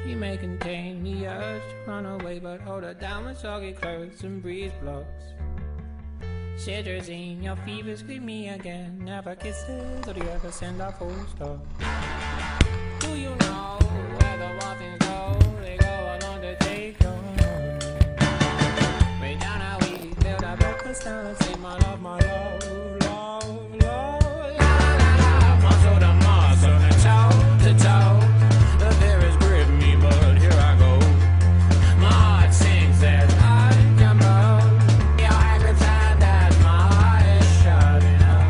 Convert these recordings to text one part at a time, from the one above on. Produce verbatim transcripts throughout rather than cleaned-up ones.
She may contain the urge to run away, but hold her down with soggy clothes and breeze blocks. Citrazine, your fevers greet me again. Never kisses, or do you ever send a full stop? Do you know where the waffles go? They go on undertake your home. Way down how we build our breakfast down and say my love, my love, love, love. La la la, muscle to muscle and toe to toe. The fear is grip me, but here I go. My heart sings as I jump out. Your angry time that my heart is shutting up.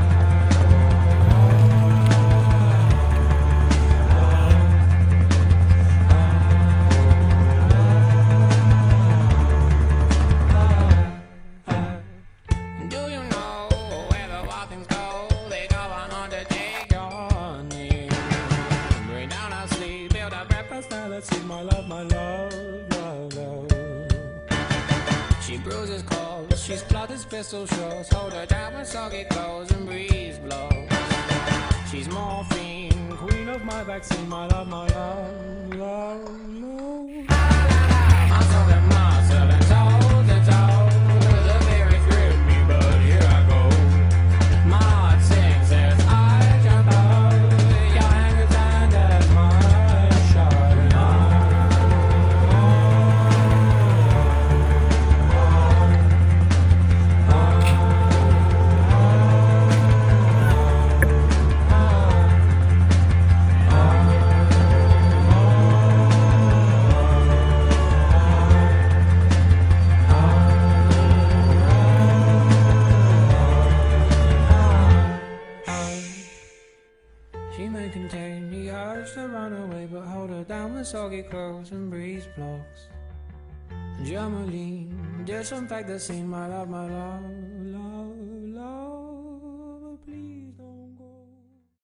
Do you know where the wild things go? They go on undertake your name. Bring down our sleep, build our breakfast, now let's eat my love, my love, love, love. She bruises calls, she's plotters pistol shows. Hold her down with soggy clothes and breeze blows. She's morphine, queen of my vaccine, my love, my love, love, love. Muscle to muscle and toe to toe. The fear is grip me, but here I go. My heart sings as I jump out. Your anger time as my eyes shut up. She may contain the urge to run away, but hold her down with soggy clothes and breeze blocks. Germaline, disinfect the scene, my love, my love.